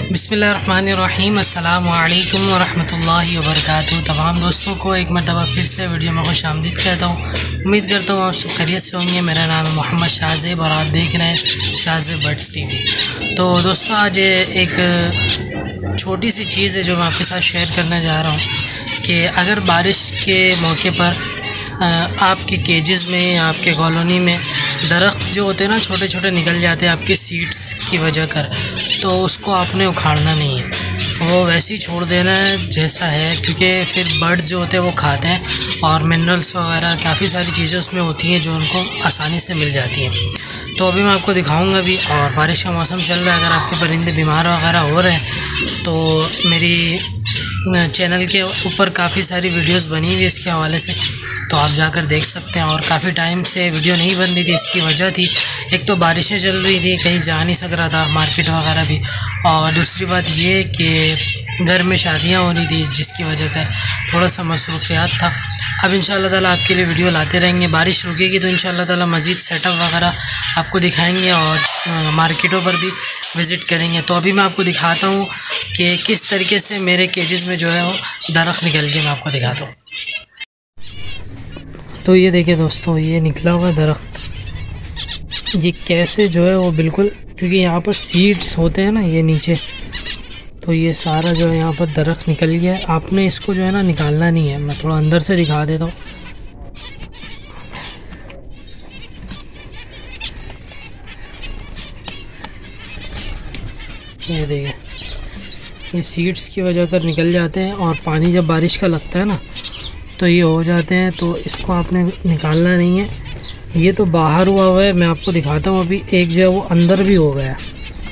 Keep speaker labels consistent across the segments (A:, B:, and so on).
A: बिस्मिल्लाहिर्रहमानिर्रहीम अस्सलामुअलैकुम वरहमतुल्लाहि वबरकातुहू। तमाम दोस्तों को एक मरतबा फिर से वीडियो में खुश आमदीद कहता हूँ। उम्मीद करता हूँ आप सब खैरियत से होंगे। मेरा नाम है मोहम्मद शाहज़ेब और आप देख रहे हैं शाहज़ेब बर्ड्स टीवी। तो दोस्तों आज एक छोटी सी चीज़ है जो मैं आपके साथ शेयर करने जा रहा हूँ कि अगर बारिश के मौके पर आपके केजेस में या आपके कॉलोनी में दरख्त जो होते हैं ना छोटे छोटे निकल जाते हैं आपके सीड्स की वजह कर, तो उसको आपने उखाड़ना नहीं है, वो वैसे ही छोड़ देना है जैसा है, क्योंकि फिर बर्ड्स जो होते हैं वो खाते हैं और मिनरल्स वगैरह काफ़ी सारी चीज़ें उसमें होती हैं जो उनको आसानी से मिल जाती हैं। तो अभी मैं आपको दिखाऊंगा भी, और बारिश का मौसम चल रहा है, अगर आपके परिंदे बीमार वगैरह हो रहे हैं तो मेरी चैनल के ऊपर काफ़ी सारी वीडियोस बनी हुई है इसके हवाले से, तो आप जाकर देख सकते हैं। और काफ़ी टाइम से वीडियो नहीं बन रही थी, इसकी वजह थी एक तो बारिशें चल रही थी, कहीं जा नहीं सक रहा था, मार्केट वगैरह भी, और दूसरी बात ये कि घर में शादियां हो रही थी जिसकी वजह का थोड़ा सा मसरूफियात था। अब इंशाअल्लाह ताला आपके लिए वीडियो लाते रहेंगे। बारिश रुकेगी तो इंशाअल्लाह ताला मज़ीद सेटअप वगैरह आपको दिखाएंगे और मार्केटों पर भी विज़िट करेंगे। तो अभी मैं आपको दिखाता हूँ कि किस तरीके से मेरे केजेस में जो है वो दरख्त निकल के मैं आपको दिखाता हूँ। तो ये देखिए दोस्तों, ये निकला हुआ दरख्त, ये कैसे जो है वो बिल्कुल, क्योंकि यहाँ पर सीड्स होते हैं ना ये नीचे, तो ये सारा जो है यहाँ पर दरख्त निकल गया है। आपने इसको जो है ना निकालना नहीं है। मैं थोड़ा अंदर से दिखा देता हूँ। ये देखिए, ये सीड्स की वजह कर निकल जाते हैं और पानी जब बारिश का लगता है ना तो ये हो जाते हैं, तो इसको आपने निकालना नहीं है। ये तो बाहर हुआ हुआ है, मैं आपको दिखाता हूँ। अभी एक जो है वो अंदर भी हो गया,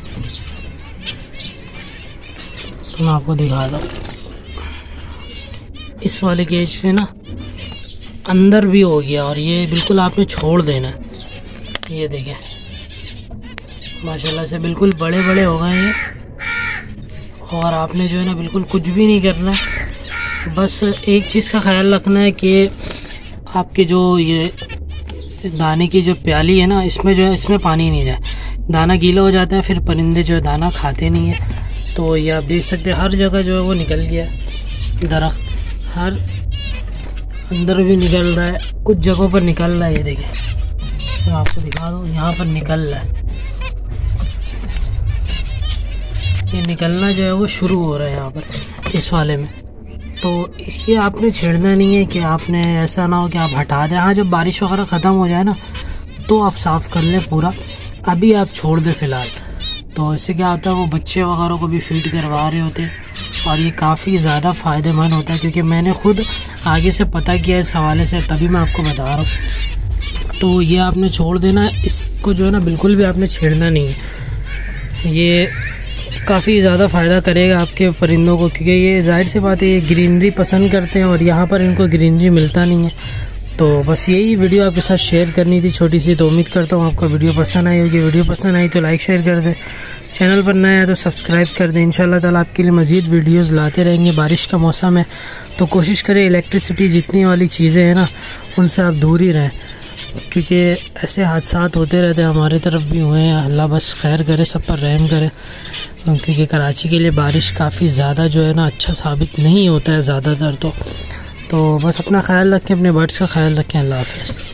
A: तो मैं आपको दिखाता हूँ। इस वाले केज में ना अंदर भी हो गया और ये बिल्कुल आपने छोड़ देना है। ये देखिए माशाल्लाह से बिल्कुल बड़े बड़े हो गए हैं, और आपने जो है ना बिल्कुल कुछ भी नहीं करना है। बस एक चीज़ का ख्याल रखना है कि आपके जो ये दाने की जो प्याली है ना, इसमें जो है इसमें पानी नहीं जाए, दाना गीला हो जाता है, फिर परिंदे जो है दाना खाते नहीं है। तो ये आप देख सकते हैं हर जगह जो है वो निकल गया दरख्त, हर अंदर भी निकल रहा है, कुछ जगहों पर निकल रहा है। ये देखिए, इसे आपको दिखा दूँ, यहाँ पर निकल रहा है, ये निकलना जो है वो शुरू हो रहा है यहाँ पर इस वाले में। तो इसलिए आपने छेड़ना नहीं है कि आपने ऐसा ना हो कि आप हटा दें। हाँ, जब बारिश वगैरह ख़त्म हो जाए ना तो आप साफ़ कर लें पूरा, अभी आप छोड़ दें फ़िलहाल। तो इससे क्या होता है, वो बच्चे वगैरह को भी फीड करवा रहे होते हैं और ये काफ़ी ज़्यादा फ़ायदेमंद होता है, क्योंकि मैंने ख़ुद आगे से पता किया इस हवाले से, तभी मैं आपको बता रहा हूँ। तो ये आपने छोड़ देना, इसको जो है ना बिल्कुल भी आपने छेड़ना नहीं है। ये काफ़ी ज़्यादा फ़ायदा करेगा आपके परिंदों को, क्योंकि ये जाहिर सी बात है ये ग्रीनरी पसंद करते हैं और यहाँ पर इनको ग्रीनरी मिलता नहीं है। तो बस यही वीडियो आपके साथ शेयर करनी थी छोटी सी। तो उम्मीद करता हूँ आपको वीडियो पसंद आई होगी। वीडियो पसंद आई तो लाइक शेयर कर दें, चैनल पर नया है तो सब्सक्राइब कर दें। इंशाल्लाह ताला आपके लिए मज़ीद वीडियोज़ लाते रहेंगे। बारिश का मौसम है तो कोशिश करें इलेक्ट्रिसिटी जितनी वाली चीज़ें हैं ना उनसे आप दूर ही रहें, क्योंकि ऐसे हादसात होते रहते हैं, हमारे तरफ भी हुए हैं। अल्लाह बस खैर करे, सब पर रहम करे, क्योंकि कराची के लिए बारिश काफ़ी ज़्यादा जो है ना अच्छा साबित नहीं होता है ज़्यादातर। तो बस अपना ख्याल रखें, अपने बर्ड्स का ख्याल रखें। अल्लाह हाफ़िज़।